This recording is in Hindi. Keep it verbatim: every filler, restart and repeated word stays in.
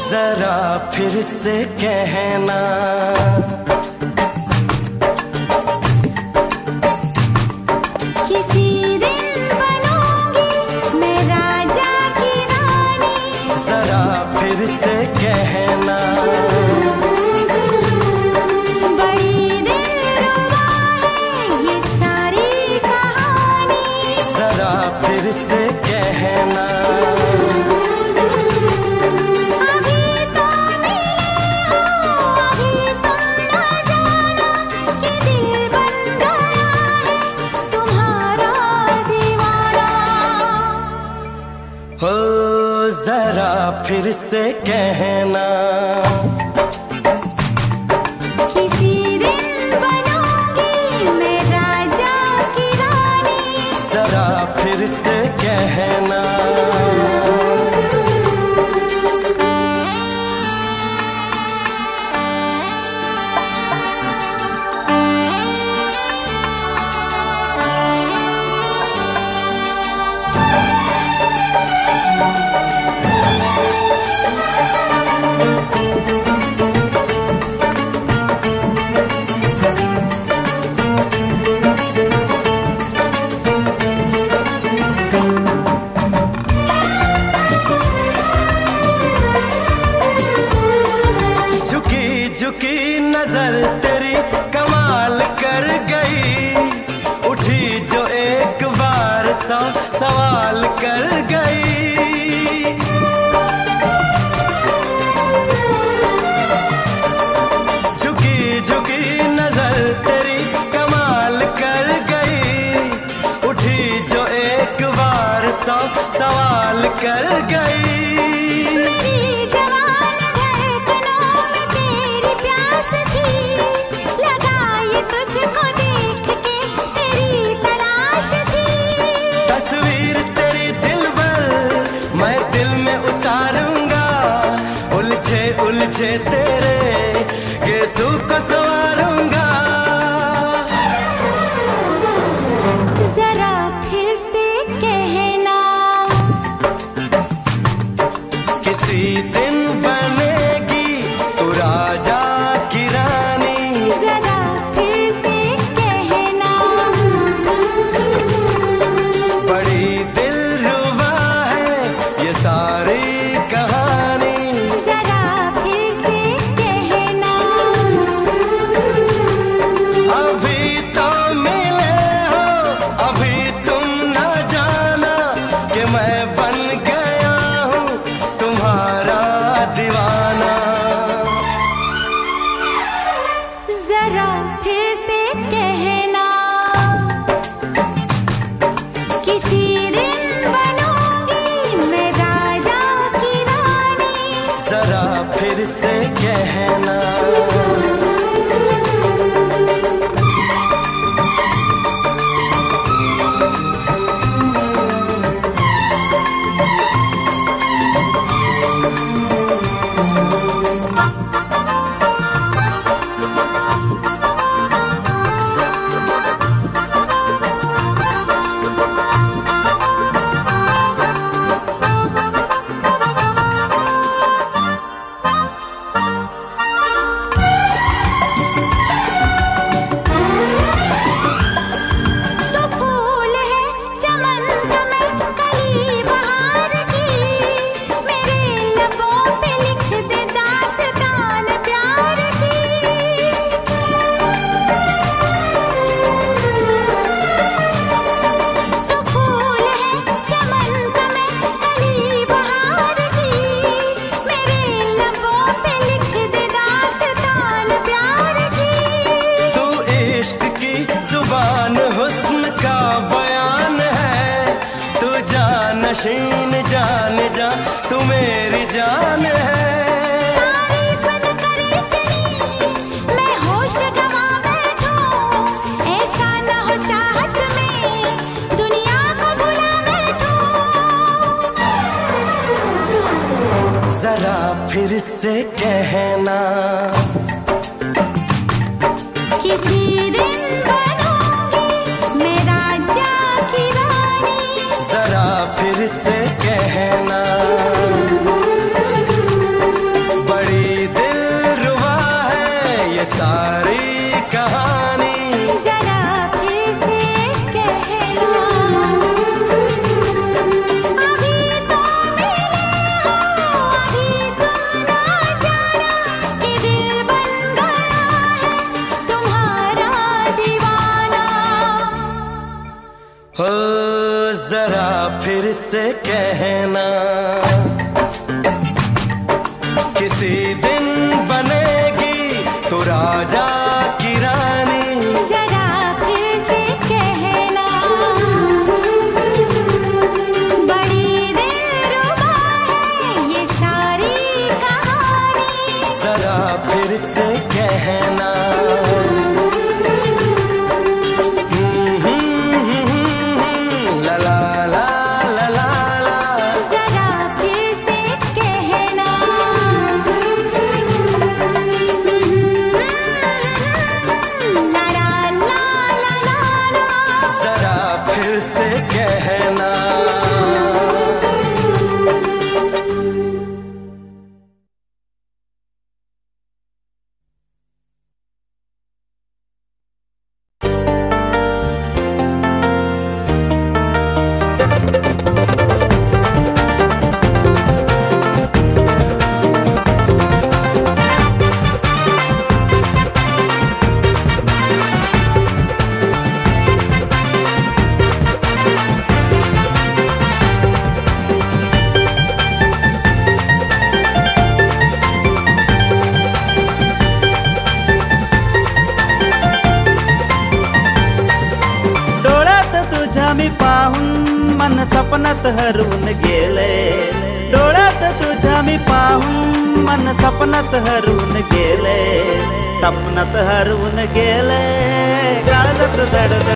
जरा फिर से कहना, किसी दिन बनूंगी मैं राजा की रानी। जरा फिर से कहना, बड़ी दिलरुबा है ये सारी कहानी। जरा फिर से कहना, हो जरा फिर से कहना, किसी दिन बनूंगी मैं राजा की रानी। जरा फिर से कहना, झुकी नजर तेरी कमाल कर गई, उठी जो एक बार सौ सवाल कर गई। झुकी झुकी नजर तेरी कमाल कर गई, उठी जो एक बार सौ सवाल कर गई। उलझे तेरे गेसू को सवारूंगा, जरा फिर से कहना, किसी दिन बनेगी तू राजा की रानी। जरा फिर से कहना, बड़ी दिलरुबा है ये सारी कहानी। जरा फिर से कहना, किसी दिन बनूंगी मैं राजा की रानी। जरा फिर से कहना, नशीन जान जा तू मेरी जान है। तारीफ न करे तेरी मैं होश गवा बैठूं, ऐसा न हो चाहत में दुनिया को भुला बैठूं। जरा फिर से कहना, किसी दिन बनूंगी मैं राजा की रानी। जरा फिर से कहना, से कहना, किसी दिन बनेगी तो राजा की रानी। जरा फिर से कहना, बड़ी दिलरुबा है ये सारी कहानी। जरा फिर से कहना, मी पाहून मन सपनात हरवून गेले, डोळ्यात तुझ्या मी पाहून मन सपनात हरवून गेले, सपनात हरवून गेले, काळजात धडधड